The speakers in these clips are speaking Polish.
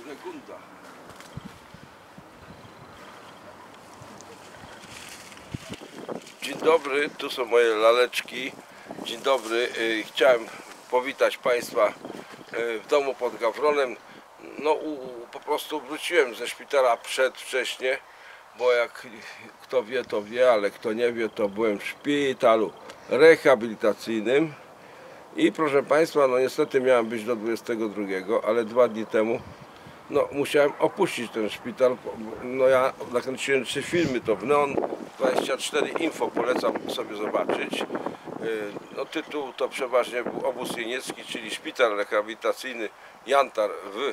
Legunda. Dzień dobry, tu są moje laleczki. Dzień dobry, chciałem powitać Państwa w domu pod Gawronem. No po prostu wróciłem ze szpitala przedwcześnie, bo jak kto wie, to wie, ale kto nie wie, to byłem w szpitalu rehabilitacyjnym. I proszę Państwa, no niestety miałem być do 22, ale 2 dni temu musiałem opuścić ten szpital. No ja nakręciłem 3 filmy, to w Neon 24 Info, polecam sobie zobaczyć. No tytuł to przeważnie był Obóz Jeniecki, czyli szpital rehabilitacyjny Jantar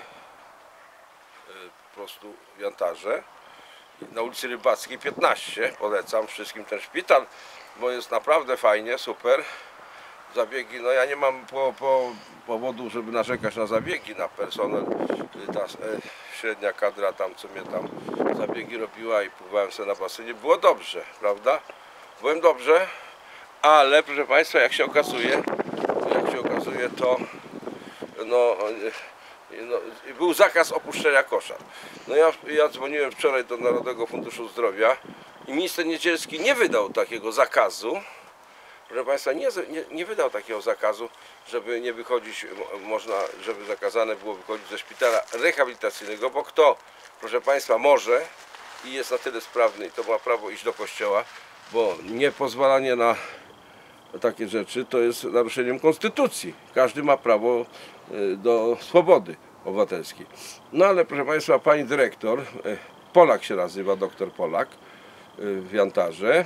po prostu w Jantarze na ulicy Rybackiej 15. Polecam wszystkim ten szpital, bo jest naprawdę fajnie, super. Zabiegi, no ja nie mam powodu, żeby narzekać na zabiegi, na personel. Ta średnia kadra tam, co mnie tam zabiegi robiła i pływałem sobie na basenie, było dobrze, prawda? Byłem dobrze, ale proszę Państwa, jak się okazuje, to był zakaz opuszczenia koszar. No ja dzwoniłem wczoraj do Narodowego Funduszu Zdrowia i minister Niedzielski nie wydał takiego zakazu. Proszę Państwa, nie wydał takiego zakazu, żeby nie wychodzić, żeby zakazane było wychodzić ze szpitala rehabilitacyjnego, bo kto, proszę Państwa, może i jest na tyle sprawny i to ma prawo iść do kościoła, bo niepozwalanie na takie rzeczy to jest naruszeniem konstytucji. Każdy ma prawo do swobody obywatelskiej. No ale proszę Państwa, pani dyrektor, Polak się nazywa, doktor Polak w Jantarze,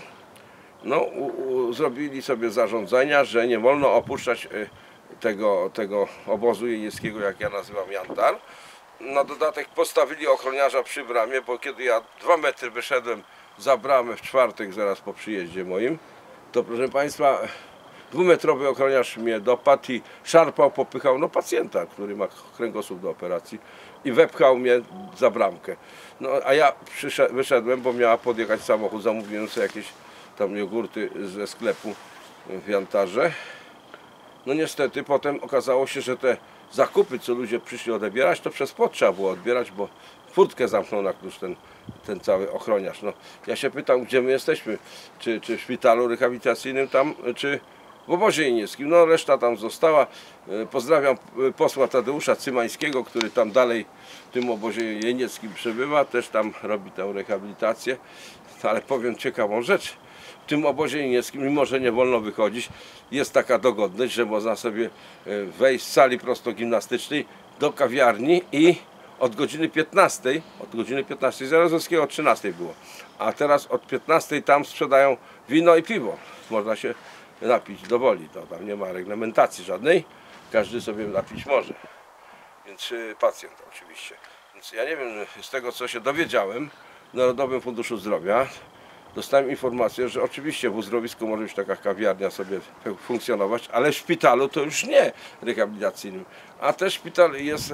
zrobili sobie zarządzenia, że nie wolno opuszczać tego obozu jenieckiego, jak ja nazywam Jantar. Na dodatek postawili ochroniarza przy bramie, bo kiedy ja 2 metry wyszedłem za bramę w czwartek, zaraz po przyjeździe moim, to proszę Państwa, 2-metrowy ochroniarz mnie dopadł i szarpał, popychał pacjenta, który ma kręgosłup do operacji i wepchał mnie za bramkę. No a ja wyszedłem, bo miała podjechać samochód, zamówiłem sobie jakieś tam jogurty ze sklepu w Jantarze. No niestety potem okazało się, że te zakupy, co ludzie przyszli odbierać, to przez płot trzeba było odbierać, bo furtkę zamknął na klucz ten cały ochroniarz. No, ja się pytam, gdzie my jesteśmy, czy w szpitalu rehabilitacyjnym tam, czy w obozie jenieckim. No reszta tam została. Pozdrawiam posła Tadeusza Cymańskiego, który tam dalej w tym obozie jenieckim przebywa, też tam robi tę rehabilitację. Ale powiem ciekawą rzecz. W tym obozie jenieckim, mimo że nie wolno wychodzić, jest taka dogodność, że można sobie wejść z sali prostogimnastycznej do kawiarni i od godziny 15, Zarazowskiego od 13 było, a teraz od 15 tam sprzedają wino i piwo. Można się napić do woli, to tam nie ma reglamentacji żadnej, każdy sobie napić może, więc pacjent oczywiście. Więc ja nie wiem, z tego co się dowiedziałem w Narodowym Funduszu Zdrowia, dostałem informację, że oczywiście w uzdrowisku może być taka kawiarnia sobie funkcjonować, ale w szpitalu to już nie rehabilitacyjnym. A też szpital jest,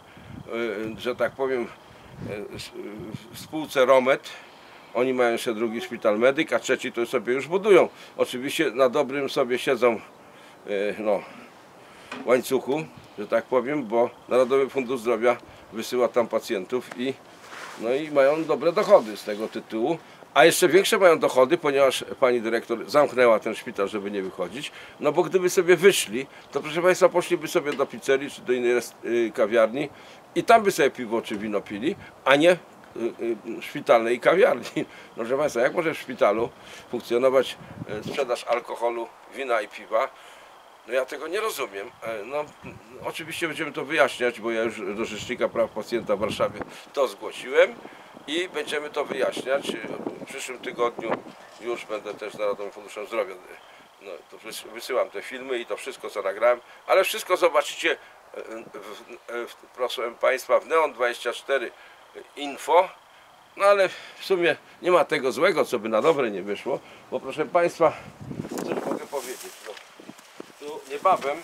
że tak powiem, w spółce Romet. Oni mają jeszcze drugi szpital medyk, a trzeci to sobie już budują. Oczywiście na dobrym sobie siedzą łańcuchu, że tak powiem, bo Narodowy Fundusz Zdrowia wysyła tam pacjentów i mają dobre dochody z tego tytułu. A jeszcze większe mają dochody, ponieważ pani dyrektor zamknęła ten szpital, żeby nie wychodzić. No bo gdyby sobie wyszli, to proszę Państwa, poszliby sobie do pizzerii czy do innej kawiarni i tam by sobie piwo czy wino pili, a nie szpitalnej kawiarni. No, proszę Państwa, jak może w szpitalu funkcjonować sprzedaż alkoholu, wina i piwa? No ja tego nie rozumiem. No, oczywiście będziemy to wyjaśniać, bo ja już do Rzecznika Praw Pacjenta w Warszawie to zgłosiłem i będziemy to wyjaśniać. W przyszłym tygodniu już będę też z Narodowym Funduszem Zdrowia. To wysyłam te filmy i to wszystko, co nagrałem, ale wszystko zobaczycie proszę Państwa, w Neon 24 Info. No ale w sumie nie ma tego złego, co by na dobre nie wyszło, bo proszę Państwa, coś mogę powiedzieć. Tu niebawem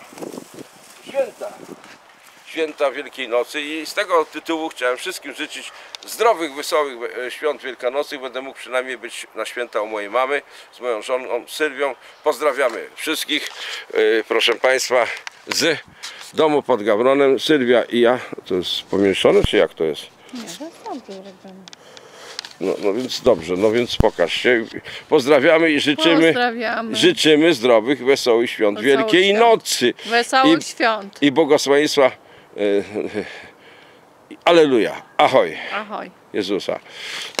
święta Wielkiej Nocy i z tego tytułu chciałem wszystkim życzyć zdrowych, wesołych świąt wielkanocnych. Będę mógł przynajmniej być na święta u mojej mamy z moją żoną Sylwią. Pozdrawiamy wszystkich, proszę Państwa, z domu pod Gawronem, Sylwia i ja. To jest pomieszczone, czy jak to jest? Nie, to jest dobrze robione. No więc dobrze, no więc pokaż się. Pozdrawiamy i Pozdrawiamy. życzymy zdrowych, wesołych świąt Wesołych Wielkiej świąt. Nocy. Wesołych świąt. I błogosławieństwa. Aleluja. Ahoj. Ahoj. Jezusa.